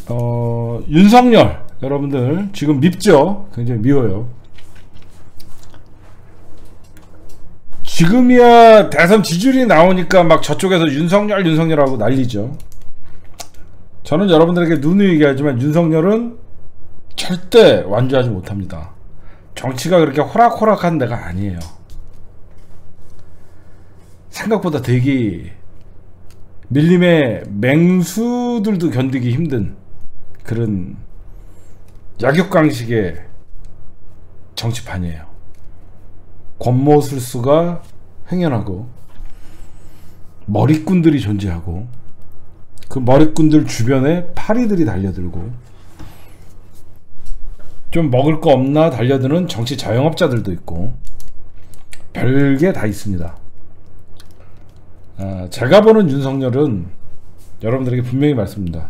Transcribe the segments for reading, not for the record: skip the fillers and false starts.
윤석열 여러분들 지금 밉죠? 굉장히 미워요. 지금이야 대선 지지율이 나오니까 막 저쪽에서 윤석열하고 난리죠. 저는 여러분들에게 누누이 얘기하지만 윤석열은 절대 완주하지 못합니다. 정치가 그렇게 호락호락한 데가 아니에요. 생각보다 되게 밀림의 맹수들도 견디기 힘든 그런 약육강식의 정치판이에요. 권모술수가 횡연하고 머리꾼들이 존재하고 그 머리꾼들 주변에 파리들이 달려들고 좀 먹을 거 없나 달려드는 정치 자영업자들도 있고 별게 다 있습니다. 제가 보는 윤석열은 여러분들에게 분명히 말씀드립니다.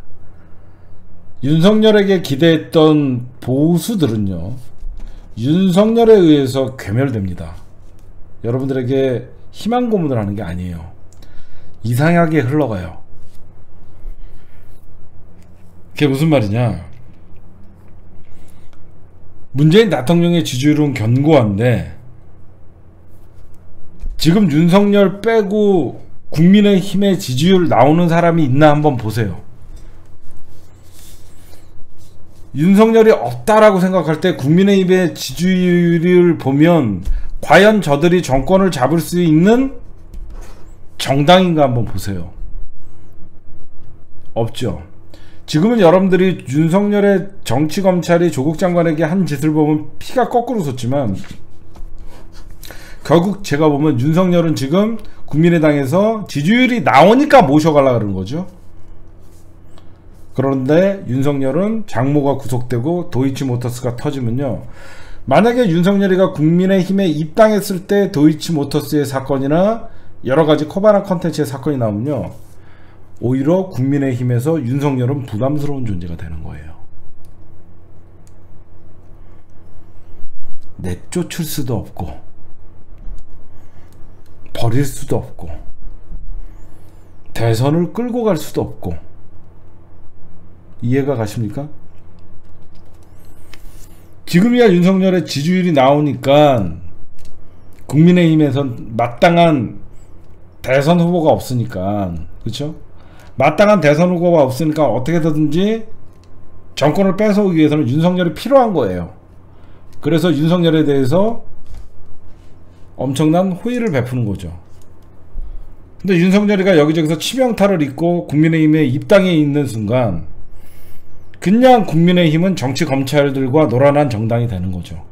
윤석열에게 기대했던 보수들은요 윤석열에 의해서 괴멸됩니다. 여러분들에게 희망 고문을 하는 게 아니에요. 이상하게 흘러가요. 그게 무슨 말이냐, 문재인 대통령의 지지율은 견고한데 지금 윤석열 빼고 국민의힘의 지지율 나오는 사람이 있나 한번 보세요. 윤석열이 없다라고 생각할 때 국민의힘의 지지율을 보면 과연 저들이 정권을 잡을 수 있는 정당인가 한번 보세요. 없죠. 지금은 여러분들이 윤석열의 정치검찰이 조국 장관에게 한 짓을 보면 피가 거꾸로 솟지만 결국 제가 보면 윤석열은 지금 국민의당에서 지지율이 나오니까 모셔가려고 그러는 거죠. 그런데 윤석열은 장모가 구속되고 도이치모터스가 터지면요, 만약에 윤석열이가 국민의힘에 입당했을 때 도이치모터스의 사건이나 여러가지 코바나 컨텐츠의 사건이 나오면요, 오히려 국민의힘에서 윤석열은 부담스러운 존재가 되는 거예요. 내쫓을 수도 없고 버릴 수도 없고 대선을 끌고 갈 수도 없고. 이해가 가십니까? 지금이야 윤석열의 지지율이 나오니까 국민의힘에선 마땅한 대선 후보가 없으니까, 그렇죠? 마땅한 대선 후보가 없으니까 어떻게든지 정권을 뺏어오기 위해서는 윤석열이 필요한 거예요. 그래서 윤석열에 대해서 엄청난 호의를 베푸는 거죠. 근데 윤석열이가 여기저기서 치명타를 입고 국민의힘에 입당해 있는 순간 그냥 국민의힘은 정치 검찰들과 노란한 정당이 되는 거죠.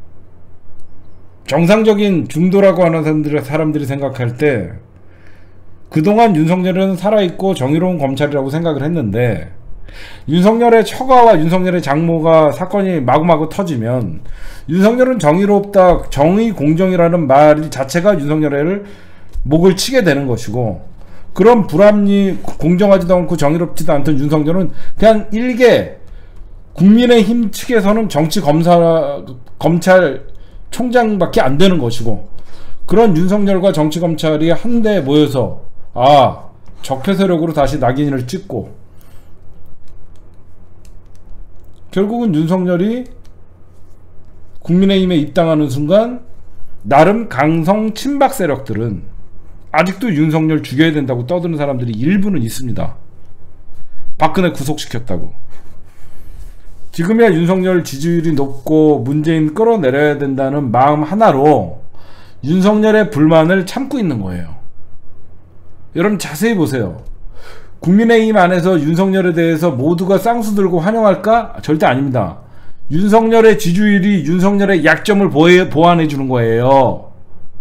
정상적인 중도라고 하는 사람들이 생각할 때 그동안 윤석열은 살아있고 정의로운 검찰이라고 생각을 했는데 윤석열의 처가와 윤석열의 장모가 사건이 마구마구 터지면 윤석열은 정의롭다, 정의 공정이라는 말 자체가 윤석열을 목을 치게 되는 것이고, 그런 불합리, 공정하지도 않고 정의롭지도 않던 윤석열은 그냥 일개 국민의힘 측에서는 정치 검찰 총장밖에 안 되는 것이고, 그런 윤석열과 정치 검찰이 한데 모여서 적폐 세력으로 다시 낙인을 찍고, 결국은 윤석열이 국민의힘에 입당하는 순간 나름 강성 친박 세력들은 아직도 윤석열 죽여야 된다고 떠드는 사람들이 일부는 있습니다. 박근혜 구속시켰다고. 지금이야 윤석열 지지율이 높고 문재인 끌어내려야 된다는 마음 하나로 윤석열의 불만을 참고 있는 거예요. 여러분 자세히 보세요. 국민의힘 안에서 윤석열에 대해서 모두가 쌍수 들고 환영할까? 절대 아닙니다. 윤석열의 지지율이 윤석열의 약점을 보완해 주는 거예요.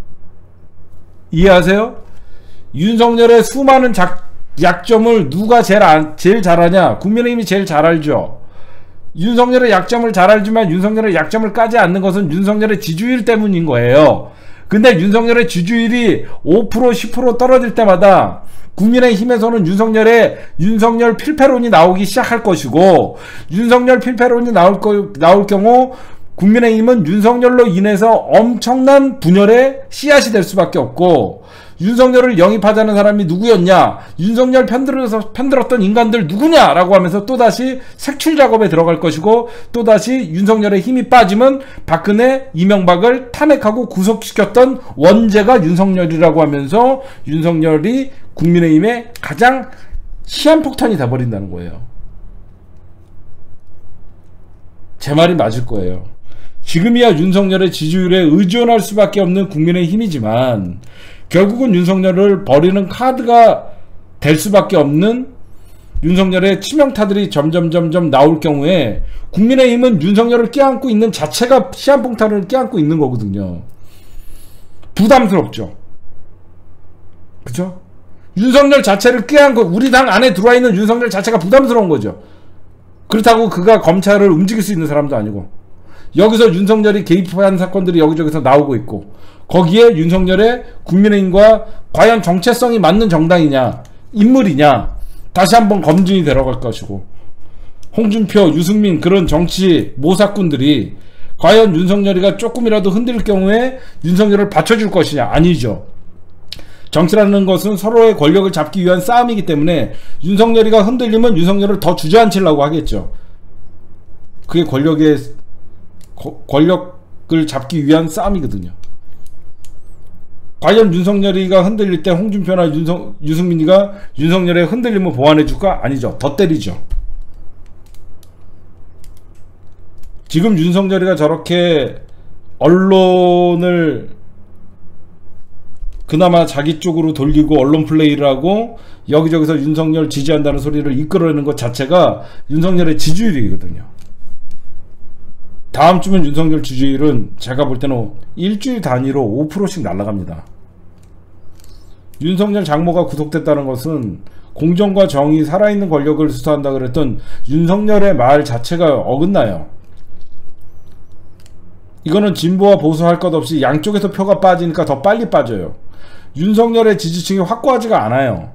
이해하세요? 윤석열의 수많은 약점을 누가 제일 잘하냐? 국민의힘이 제일 잘 알죠. 윤석열의 약점을 잘 알지만 윤석열의 약점을 까지 않는 것은 윤석열의 지지율 때문인 거예요. 근데 윤석열의 지지율이 5% 10% 떨어질 때마다 국민의힘에서는 윤석열 필패론이 나오기 시작할 것이고, 윤석열 필패론이 나올 경우 국민의힘은 윤석열로 인해서 엄청난 분열의 씨앗이 될 수밖에 없고, 윤석열을 영입하자는 사람이 누구였냐, 윤석열 편들었던 인간들 누구냐라고 하면서 또다시 색출 작업에 들어갈 것이고, 또다시 윤석열의 힘이 빠지면 박근혜, 이명박을 탄핵하고 구속시켰던 원죄가 윤석열이라고 하면서 윤석열이 국민의힘의 가장 시한폭탄이 돼버린다는 거예요. 제 말이 맞을 거예요. 지금이야 윤석열의 지지율에 의존할 수밖에 없는 국민의힘이지만 결국은 윤석열을 버리는 카드가 될 수밖에 없는 윤석열의 치명타들이 점점 나올 경우에 국민의힘은 윤석열을 껴안고 있는 자체가 시한폭탄을 껴안고 있는 거거든요. 부담스럽죠. 그죠? 윤석열 자체를 껴안고 우리 당 안에 들어와 있는 윤석열 자체가 부담스러운 거죠. 그렇다고 그가 검찰을 움직일 수 있는 사람도 아니고, 여기서 윤석열이 개입한 사건들이 여기저기서 나오고 있고, 거기에 윤석열의 국민의힘과 과연 정체성이 맞는 정당이냐, 인물이냐, 다시 한번 검증이 들어갈 것이고, 홍준표, 유승민 그런 정치 모사꾼들이 과연 윤석열이가 조금이라도 흔들릴 경우에 윤석열을 받쳐줄 것이냐, 아니죠. 정치라는 것은 서로의 권력을 잡기 위한 싸움이기 때문에 윤석열이가 흔들리면 윤석열을 더 주저앉히려고 하겠죠. 그게 권력을 잡기 위한 싸움이거든요. 과연 윤석열이가 흔들릴 때 홍준표나 유승민이가 윤석열의 흔들림을 보완해줄까? 아니죠. 더 때리죠. 지금 윤석열이가 저렇게 언론을 그나마 자기 쪽으로 돌리고 언론 플레이를 하고 여기저기서 윤석열 지지한다는 소리를 이끌어내는 것 자체가 윤석열의 지지율이거든요. 다음 주면 윤석열 지지율은 제가 볼 때는 일주일 단위로 5%씩 날아갑니다. 윤석열 장모가 구속됐다는 것은 공정과 정의, 살아있는 권력을 수사한다 그랬던 윤석열의 말 자체가 어긋나요. 이거는 진보와 보수 할 것 없이 양쪽에서 표가 빠지니까 더 빨리 빠져요. 윤석열의 지지층이 확고하지가 않아요.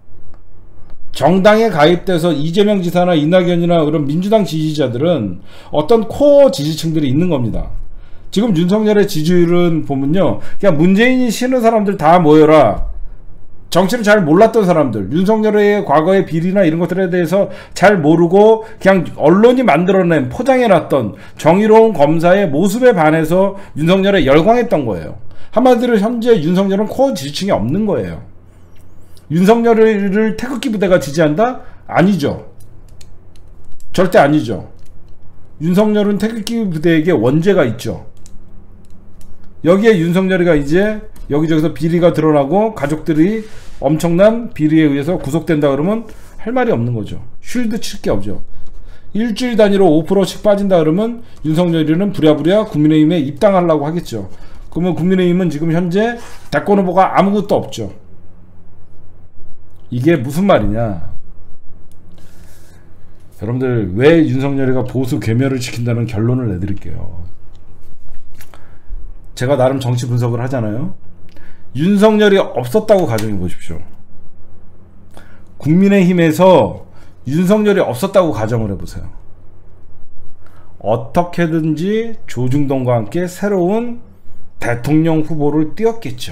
정당에 가입돼서 이재명 지사나 이낙연이나 그런 민주당 지지자들은 어떤 코어 지지층들이 있는 겁니다. 지금 윤석열의 지지율은 보면요, 그냥 문재인이 싫은 사람들 다 모여라, 정치를 잘 몰랐던 사람들, 윤석열의 과거의 비리나 이런 것들에 대해서 잘 모르고 그냥 언론이 만들어낸, 포장해놨던 정의로운 검사의 모습에 반해서 윤석열에 열광했던 거예요. 한마디로 현재 윤석열은 코어 지지층이 없는 거예요. 윤석열을 태극기 부대가 지지한다? 아니죠. 절대 아니죠. 윤석열은 태극기 부대에게 원죄가 있죠. 여기에 윤석열이가 이제 여기저기서 비리가 드러나고 가족들이 엄청난 비리에 의해서 구속된다 그러면 할 말이 없는 거죠. 쉴드 칠 게 없죠. 일주일 단위로 5%씩 빠진다 그러면 윤석열이는 부랴부랴 국민의힘에 입당하려고 하겠죠. 그러면 국민의힘은 지금 현재 대권 후보가 아무것도 없죠. 이게 무슨 말이냐. 여러분들, 왜 윤석열이가 보수 괴멸을 시킨다는 결론을 내드릴게요. 제가 나름 정치 분석을 하잖아요. 윤석열이 없었다고 가정해 보십시오. 국민의힘에서 윤석열이 없었다고 가정을 해보세요. 어떻게든지 조중동과 함께 새로운 대통령 후보를 띄웠겠죠.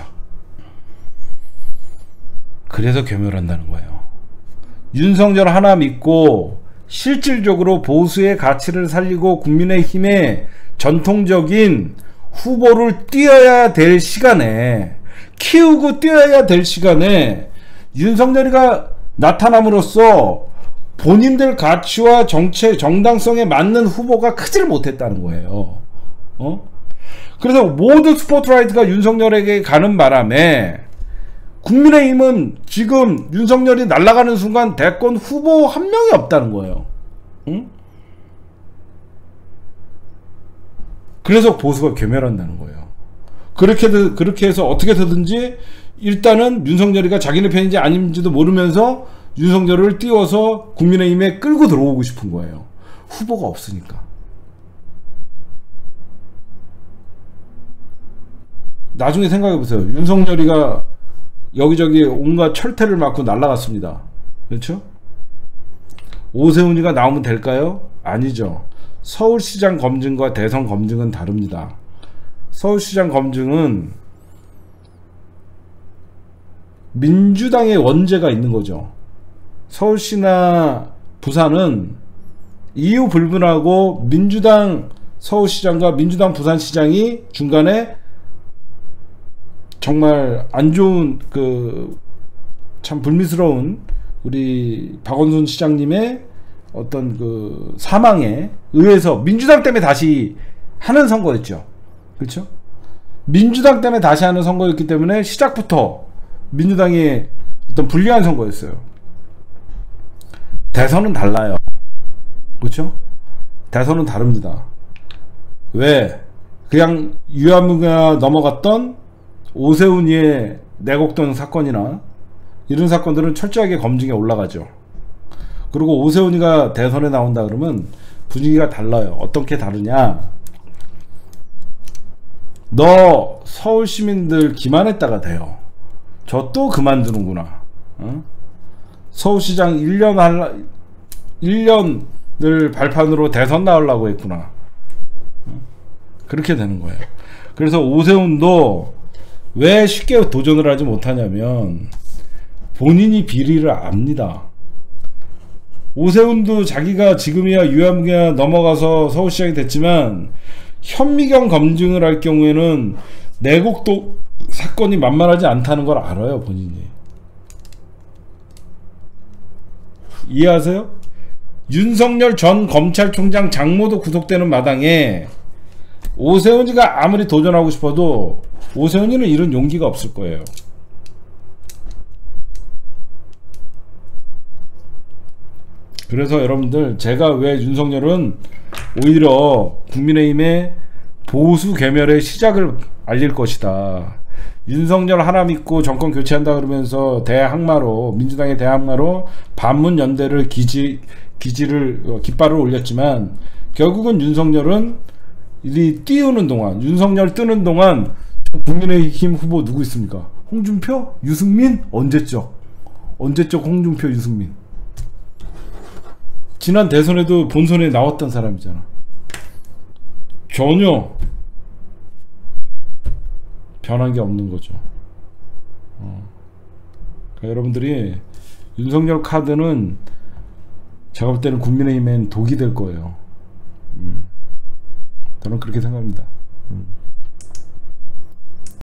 그래서 괴멸한다는 거예요. 윤석열 하나 믿고 실질적으로 보수의 가치를 살리고 국민의힘의 전통적인 후보를 띄워야 될 시간에, 키우고 띄워야 될 시간에 윤석열이가 나타남으로써 본인들 가치와 정당성에 맞는 후보가 크지를 못했다는 거예요. 그래서 모든 스포트라이트가 윤석열에게 가는 바람에 국민의힘은 지금 윤석열이 날아가는 순간 대권 후보 한 명이 없다는 거예요. 응? 그래서 보수가 괴멸한다는 거예요. 그렇게 해서 어떻게든지 일단은 윤석열이가 자기네 편인지 아닌지도 모르면서 윤석열을 띄워서 국민의힘에 끌고 들어오고 싶은 거예요. 후보가 없으니까. 나중에 생각해보세요. 윤석열이가 여기저기 온갖 철퇴를 맞고 날아갔습니다. 그렇죠? 오세훈이가 나오면 될까요? 아니죠. 서울시장 검증과 대선 검증은 다릅니다. 서울시장 검증은 민주당의 원죄가 있는 거죠. 서울시나 부산은 이유 불분하고 민주당 서울시장과 민주당 부산시장이 중간에 정말 안 좋은 참 불미스러운 우리 박원순 시장님의 어떤 사망에 의해서 민주당 때문에 다시 하는 선거였죠. 그렇죠? 민주당 때문에 다시 하는 선거였기 때문에 시작부터 민주당이 어떤 불리한 선거였어요. 대선은 달라요. 그렇죠? 대선은 다릅니다. 왜? 그냥 유야무야 넘어갔던 오세훈이의 내곡동 사건이나 이런 사건들은 철저하게 검증에 올라가죠. 그리고 오세훈이가 대선에 나온다 그러면 분위기가 달라요. 어떻게 다르냐? 너 서울 시민들 기만했다가 돼요. 저 또 그만두는구나. 어? 서울시장 1년을 발판으로 대선 나오려고 했구나. 그렇게 되는 거예요. 그래서 오세훈도 왜 쉽게 도전을 하지 못하냐면 본인이 비리를 압니다. 오세훈도 자기가 지금이야 유야무야 넘어가서 서울시장이 됐지만 현미경 검증을 할 경우에는 내곡동 사건이 만만하지 않다는 걸 알아요. 본인이. 이해하세요? 윤석열 전 검찰총장 장모도 구속되는 마당에 오세훈이가 아무리 도전하고 싶어도 오세훈이는 이런 용기가 없을 거예요. 그래서 여러분들, 제가 왜 윤석열은 오히려 국민의힘의 보수 괴멸의 시작을 알릴 것이다. 윤석열 하나 믿고 정권 교체한다 그러면서 대항마로, 민주당의 대항마로 반문연대를 깃발을 올렸지만 결국은 윤석열은 이 띄우는 동안, 윤석열 뜨는 동안 국민의힘 후보 누구 있습니까? 홍준표? 유승민? 언제적 홍준표, 유승민. 지난 대선에도 본선에 나왔던 사람이잖아. 전혀 변한 게 없는 거죠. 그러니까 여러분들이 윤석열 카드는 제가 볼 때는 국민의힘엔 독이 될 거예요. 저는 그렇게 생각합니다.